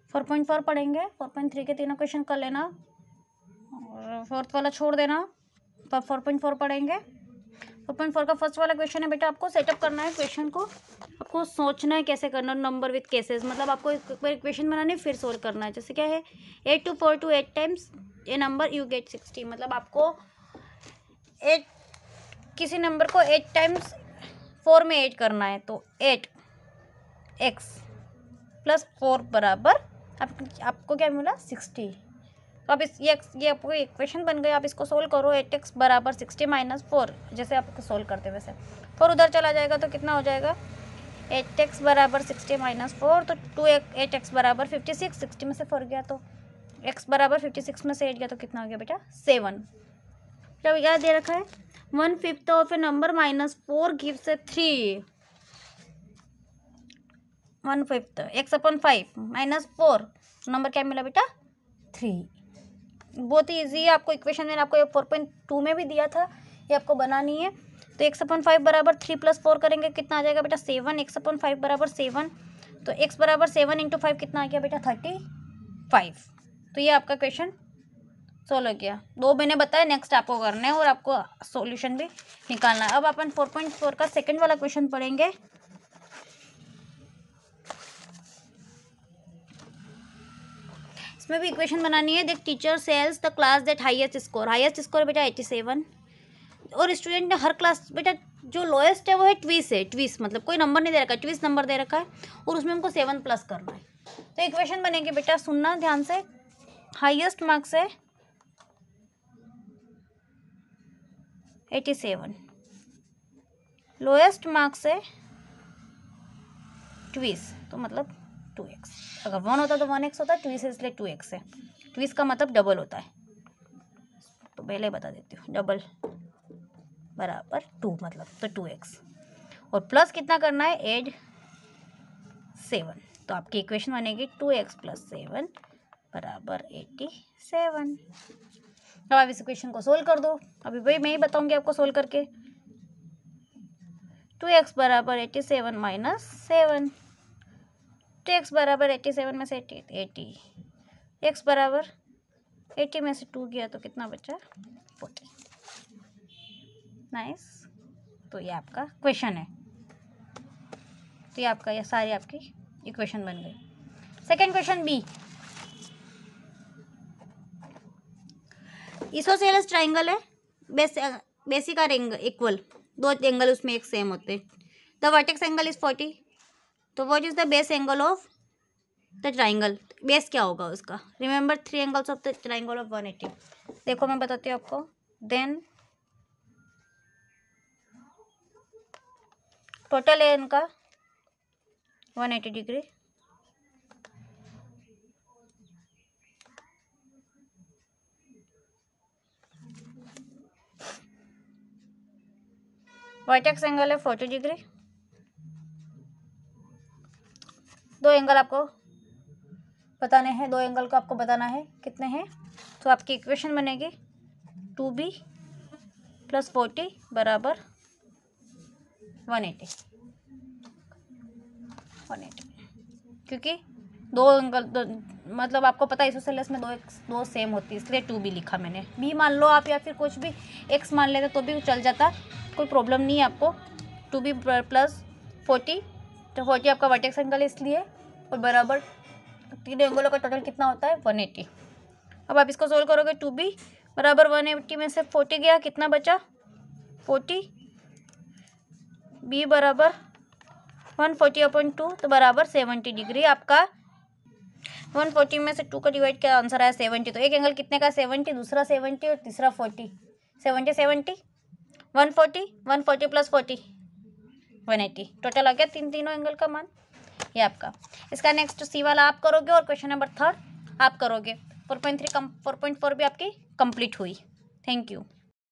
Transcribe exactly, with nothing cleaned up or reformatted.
Four point four पढ़ेंगे, four point three के तीनों क्वेश्चन कर लेना और फोर्थ वाला छोड़ देना, पर फोर पॉइंट फोर पढ़ेंगे। फोर पॉइंट फोर का फर्स्ट वाला क्वेश्चन है बेटा, आपको सेटअप करना है क्वेश्चन को, आपको सोचना है कैसे करना, नंबर विथ केसेस, मतलब आपको एक बार इक्वेशन बनानी है फिर सोल्व करना है। जैसे क्या है, eight two four two eight times a number you get sixty, मतलब आपको एट किसी नंबर को एट टाइम्स फोर में ऐड करना है, तो एट एक्स प्लस फोर बराबर आप, आपको क्या मिला सिक्सटी। तो आप इस ये ये आपको इक्वेशन बन गई, आप इसको सोल्व करो, एट एक्स बराबर सिक्सटी माइनस फोर, जैसे आपको सोल्व करते वैसे फोर उधर चला जाएगा तो कितना हो जाएगा, एट एक्स बराबर सिक्सटी माइनस फोर, तो टू एट एक्स बराबर फिफ्टी सिक्स, सिक्सटी में से फोर गया तो एक्स बराबर फिफ्टी सिक्स में से एट गया तो कितना हो गया बेटा सेवन। क्या क्या दे रखा है, one fifth of a number minus four gives a three, one fifth x upon five minus four, number क्या मिला बेटा थ्री। बहुत ही ईजी है, आपको इक्वेशन में आपको फोर पॉइंट टू में भी दिया था, ये आपको बनानी है। तो एक्स अपॉन फाइव बराबर थ्री प्लस फोर करेंगे कितना आ जाएगा बेटा सेवन, एक्स अपॉन फाइव बराबर सेवन, तो एक्स बराबर सेवन इंटू फाइव कितना आ गया बेटा थर्टी फाइव। तो ये आपका क्वेश्चन सोल्व हो गया। दो मैंने बताया, नेक्स्ट आपको करना है और आपको सॉल्यूशन भी निकालना है। अब अपन फोर पॉइंट फोर का सेकंड वाला क्वेश्चन पढ़ेंगे। इसमें भी इक्वेशन बनानी है। देख, teacher sells the class that highest score, highest score बेटा एटी सेवन, और स्टूडेंट ने हर क्लास बेटा जो लोएस्ट है वो है ट्वीस है, ट्वीस मतलब कोई नंबर नहीं दे रखा है, ट्वीस नंबर दे रखा है और उसमें हमको सेवन प्लस करना है। तो इक्वेशन बनेगी बेटा, सुनना ध्यान से, हाईएस्ट मार्क्स है एटी सेवन, लोएस्ट मार्क्स है ट्वीस, तो मतलब टू एक्स, अगर वन होता तो वन एक्स होता है, ट्वीस है इसलिए टू एक्स है, ट्वीस का मतलब डबल होता है, तो पहले बता देती हूँ, डबल बराबर टू मतलब तो टू एक्स, और प्लस कितना करना है एड सेवन, तो आपकी इक्वेशन बनेगी टू एक्स प्लस सेवन बराबर एटी सेवन। अब आप इस इक्वेशन को सोल्व कर दो, अभी भाई मैं ही बताऊंगी आपको सोल्व करके। टू एक्स बराबर eighty seven minus seven, two x बराबर एटी सेवन में से एटी एटी, एक्स बराबर एटी में से टू गया तो कितना बचा फोर्टी। नाइस, तो ये आपका क्वेश्चन है, तो ये आपका ये सारी आपकी इक्वेशन बन गई। Second question B, isosceles triangle है, base basic are angle equal, दो एंगल उसमें एक सेम होते हैं, the vertex angle is forty, तो what is the base angle of the triangle, base क्या होगा उसका, remember three angles of the triangle of one eighty. देखो मैं बताती हूँ आपको, देन टोटल है इनका one eighty degree, vertex angle है फोर्टी डिग्री, दो एंगल आपको बताने हैं, दो एंगल को आपको बताना है कितने हैं, तो आपकी इक्वेशन बनेगी टू बी प्लस फोर्टी बराबर वन एटी, वन एटी, क्योंकि दो एंगल दो, मतलब आपको पता है इसोसेलेस में दो एक्स दो सेम होती है, इसलिए टू बी लिखा मैंने, बी मान लो आप या फिर कुछ भी एक्स मान लेते तो भी चल जाता, कोई प्रॉब्लम नहीं है आपको। टू बी प्लस फोर्टी, तो फोर्टी आपका वर्टेक्स एंगल इसलिए, और बराबर तीन एंगलों का टोटल कितना होता है वन एटी। अब आप इसको सोल्व करोगे, टू बी बराबर वन एटी में से फोर्टी गया, कितना बचा फोर्टी, बी बराबर वन फोर्टी अपॉइंट टू, तो बराबर सेवेंटी डिग्री। आपका वन फोर्टी में से टू का डिवाइड क्या आंसर आया सेवेंटी, तो एक एंगल कितने का सेवेंटी, दूसरा सेवेंटी और तीसरा forty, seventy seventy one forty, one forty plus forty one eighty, total आ गया तीन तीनों एंगल का मान, ये आपका। इसका नेक्स्ट सी वाला आप करोगे और क्वेश्चन नंबर थर्ड आप करोगे। फोर पॉइंट थ्री कम फोर पॉइंट फोर भी आपकी कंप्लीट हुई। Thank you.